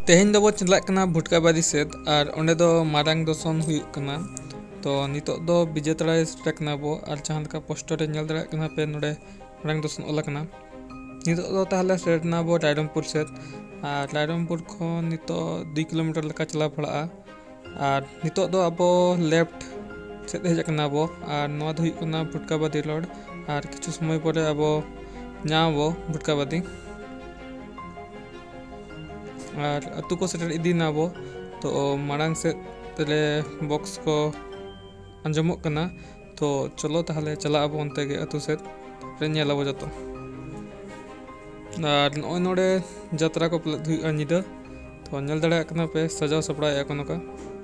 तेहेन दो चलाक कना भुटकाबादी सेद और ओंडे दो मारांग दर्शन हुयुक कना। तो नितोग दो विजय तड़ाई सेटकना बो और जहाँ का पोस्टर रे नेल दड़ा कना पे नोडे मारांग दर्शन ओलकना। नितोग दो ताहले सेटना बो रायरंगपुर सेद और रायरंगपुर खो नितोग 2 किलोमीटर लका चला पड़ा और नितोग दो अब लेफ्ट सेद हेजकना बो और नोआ दो हुयुक कना भुटकाबादी रोड और किछु समय परे अब नामबो भुटकाबादी और अतु को सेटर इदीना बो। तो मारांग से तेरे बॉक्स को अंजमोग कना। तो चलो ताहले चला अब उनते के अतु से रेन्याला बो जतो और नोय नोडे जत्रा को प्लत हुई अनिदा। तो नेल दड़ा कना पे सजाव सपड़ा या कोनो का।